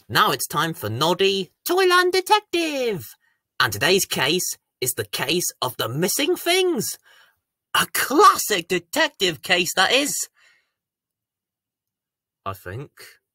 Now it's time for Noddy Toyland Detective! And today's case is the case of the missing things. A classic detective case, that is. I think.